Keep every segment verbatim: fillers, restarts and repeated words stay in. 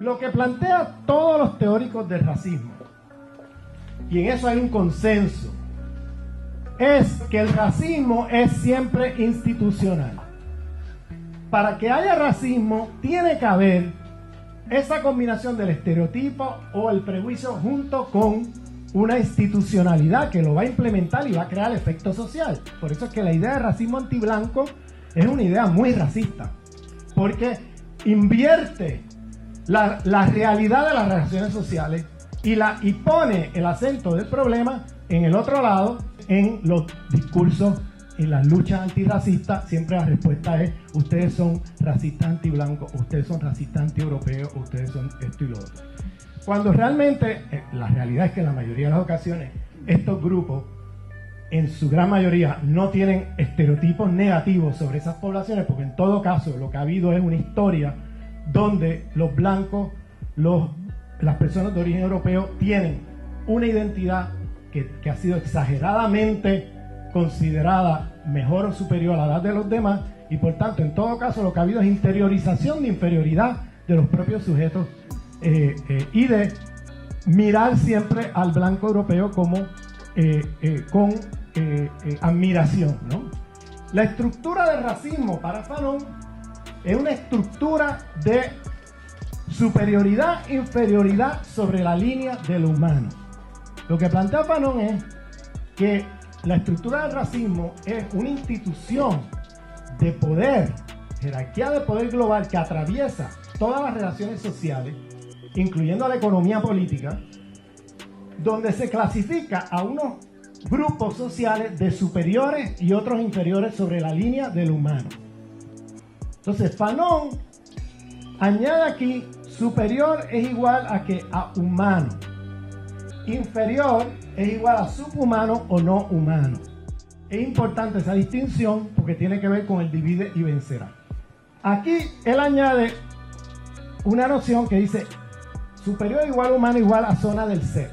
Lo que plantean todos los teóricos del racismo, y en eso hay un consenso, es que el racismo es siempre institucional. Para que haya racismo tiene que haber esa combinación del estereotipo o el prejuicio junto con una institucionalidad que lo va a implementar y va a crear efecto social. Por eso es que la idea de racismo antiblanco es una idea muy racista, porque invierte la, la realidad de las relaciones sociales y, la, y pone el acento del problema en el otro lado, en los discursos, en las luchas antirracistas. Siempre la respuesta es: ustedes son racistas antiblancos, ustedes son racistas antieuropeos, ustedes son esto y lo otro. Cuando realmente, eh, la realidad es que en la mayoría de las ocasiones, estos grupos, en su gran mayoría, no tienen estereotipos negativos sobre esas poblaciones, porque en todo caso lo que ha habido es una historia donde los blancos, los, las personas de origen europeo, tienen una identidad que, que ha sido exageradamente considerada mejor o superior a la de los demás, y por tanto en todo caso lo que ha habido es interiorización de inferioridad de los propios sujetos eh, eh, y de mirar siempre al blanco europeo como eh, eh, con eh, eh, admiración, ¿no? La estructura del racismo para Fanon es una estructura de superioridad, inferioridad sobre la línea de lo humano. Lo que plantea Fanon es que la estructura del racismo es una institución de poder, jerarquía de poder global que atraviesa todas las relaciones sociales, incluyendo la economía política, donde se clasifica a unos grupos sociales de superiores y otros inferiores sobre la línea del humano. Entonces Fanon añade aquí: superior es igual a que a humano, inferior es igual a subhumano o no humano. Es importante esa distinción porque tiene que ver con el divide y vencerá. Aquí él añade una noción que dice: superior igual a humano igual a zona del ser,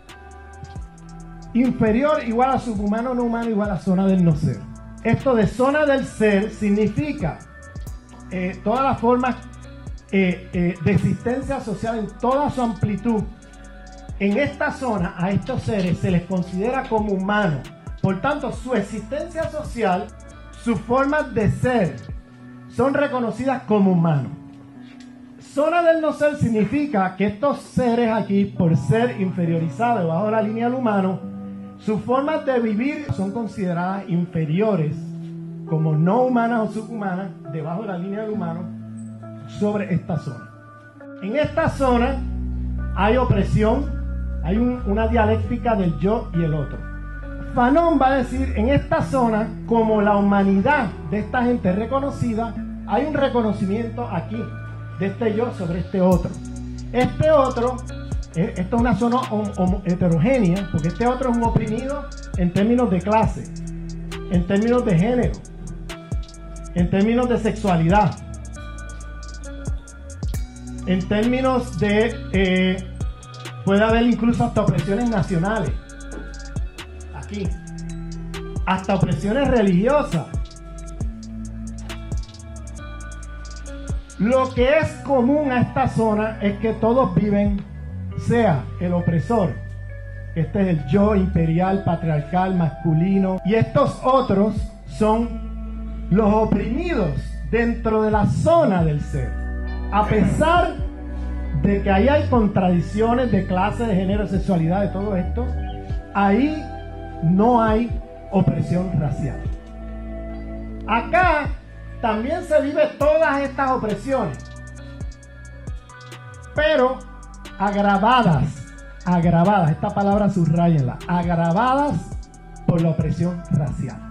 inferior igual a subhumano no humano igual a zona del no ser. Esto de zona del ser significa eh, todas las formas eh, eh, de existencia social en toda su amplitud. En esta zona a estos seres se les considera como humanos, por tanto su existencia social, sus formas de ser son reconocidas como humanos. Zona del no ser significa que estos seres aquí, por ser inferiorizados bajo la línea del humano, sus formas de vivir son consideradas inferiores, como no humanas o subhumanas, debajo de la línea del humano, sobre esta zona. En esta zona hay opresión, hay un, una dialéctica del yo y el otro. Fanon va a decir: en esta zona, como la humanidad de esta gente es reconocida, hay un reconocimiento aquí de este yo sobre este otro. Este otro, eh, esto es una zona hom hom heterogénea, porque este otro es un oprimido en términos de clase, en términos de género, en términos de sexualidad, en términos de... Eh, puede haber incluso hasta opresiones nacionales, aquí, hasta opresiones religiosas. Lo que es común a esta zona es que todos viven, sea el opresor, este es el yo imperial, patriarcal, masculino, y estos otros son los oprimidos dentro de la zona del ser. A pesar de que ahí hay contradicciones de clase, de género, de sexualidad, de todo esto, ahí no hay opresión racial. Acá también se vive todas estas opresiones, pero agravadas, agravadas, esta palabra subrayenla, agravadas por la opresión racial.